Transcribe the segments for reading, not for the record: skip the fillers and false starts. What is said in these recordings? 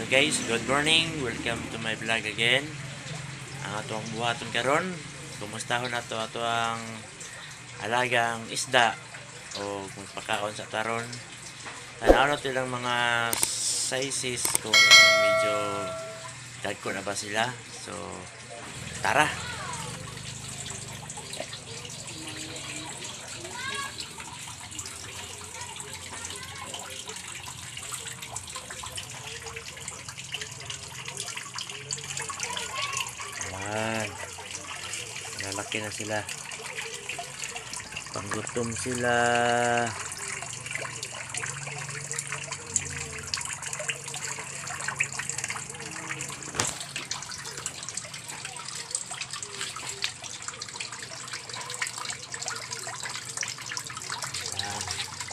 So guys, good morning. Welcome to my vlog again. Ang atong buhaton karon, kumustahon nato ato ang alagang isda o kung pagkaon sa taron. Tanaw nato ilang mga sizes kung medyo dagko na ba sila. So tara. Ayan. Lalaki na sila. Panggutom sila. Ayan.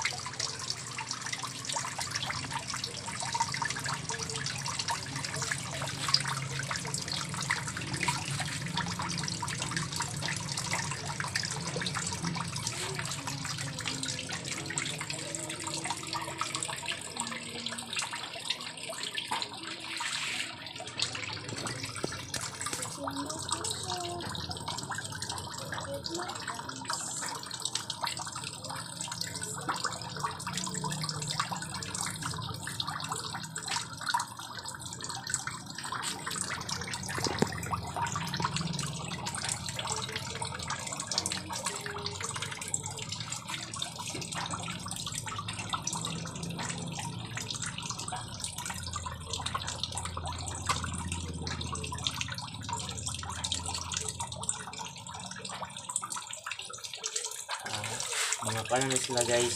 Mga paano na sila guys,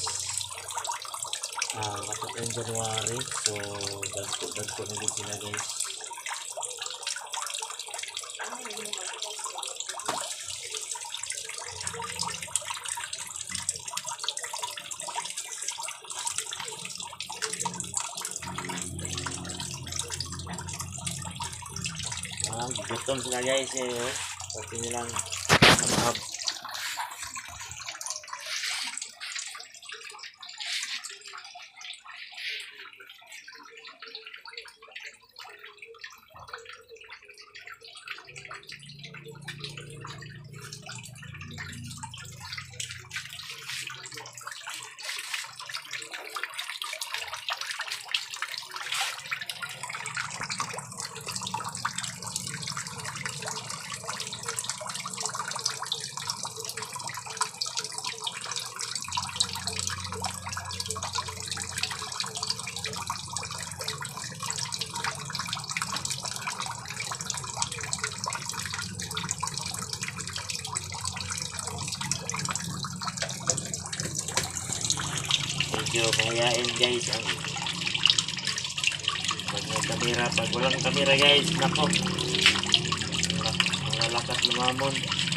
kapag ng January, so dagko na din sila guys. Gutom sila guys eh, pati nilang mahab. Medyo mahihain guys ang kamera. Pag walang kamera guys, nako, mga lakas lumamon.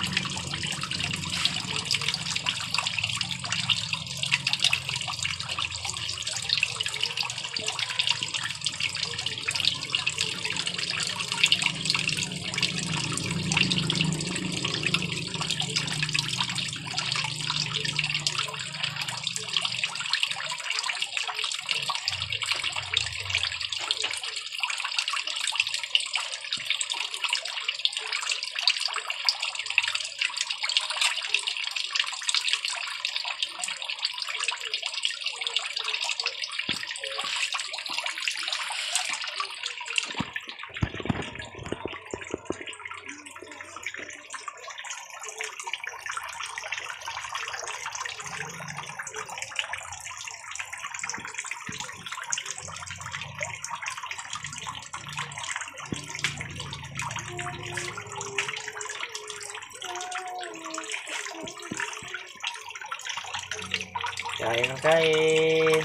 Kain ng kain.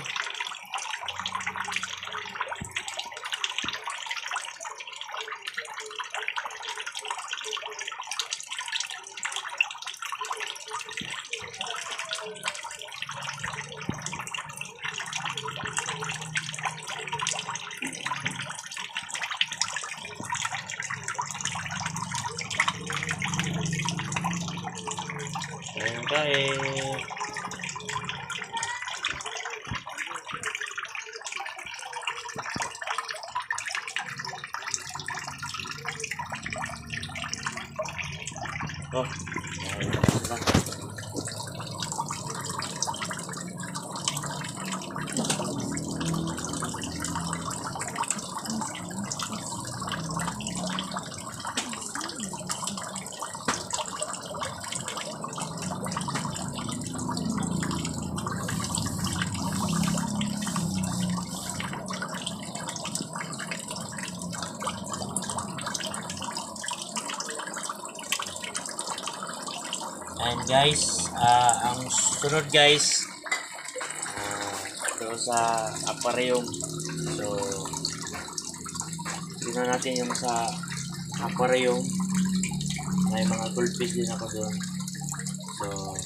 Kain ng kain. Oh, ayun na sila. And guys, ang sunod guys, ito sa aquarium. So, tingnan natin yung sa aquarium. May mga goldfish din ako doon. So,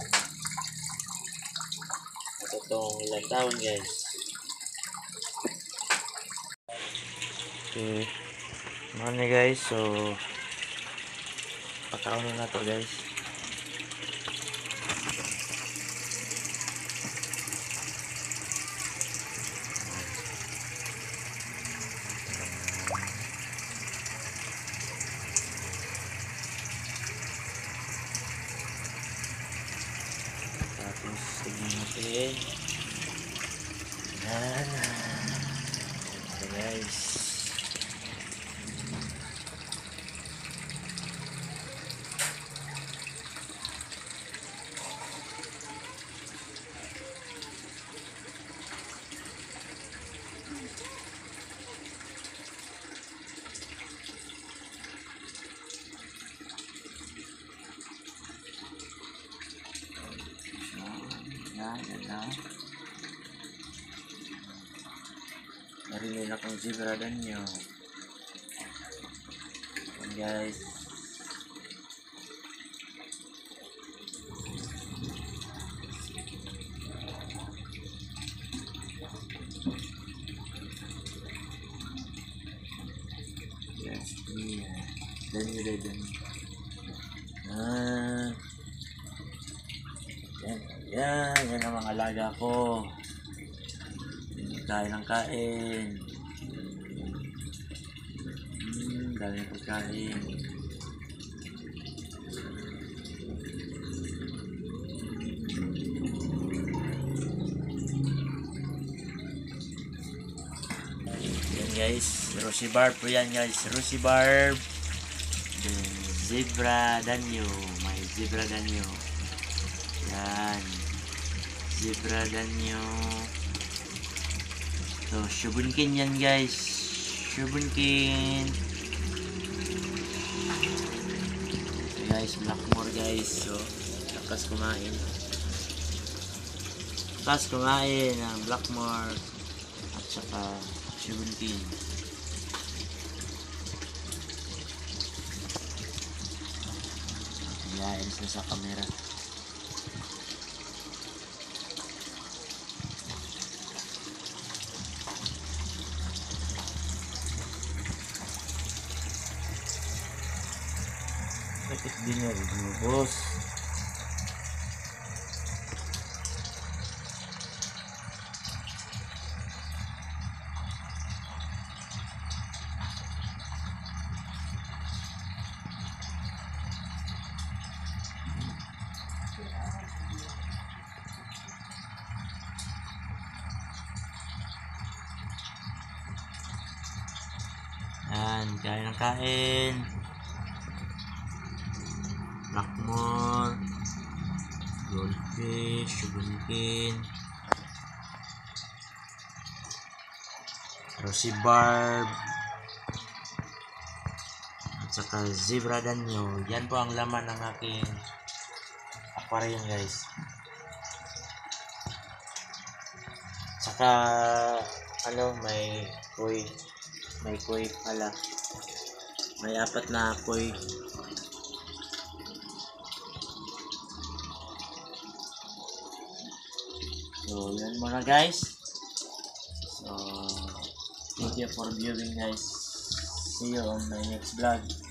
ito itong ilang taon guys. Okay, ano guys, so pagkaon na to guys. Tapos tignan natin. Yan. Ito guys. Yan na. Narinig akong zebra danyo. Yan guys. Yes, yeah. Danyo. Yan ang mga alaga ko. Kain ng kain. Dami ng pagkain. Yan guys, Rosie Barb po yan guys. Rosie Barb. Then, zebra danyo. May zebra danyo. Yan. Zebra danyo. So, shubunkin yan guys. Shubunkin. So, guys, blackmore guys. So, lakas kumain. Lakas kumain ang blackmore. At saka shubunkin. Yain sa camera. Sakit din yan, bos. Yan, kain ng kain. Blackmore, goldfish, shubunkin, Rosie Barb, at saka zebra danyo. Yan po ang laman ng aking aquarium guys. Saka ano, may koi pala. May 4 na koi. So, yan muna guys. So, thank you for viewing guys. See you on my next vlog.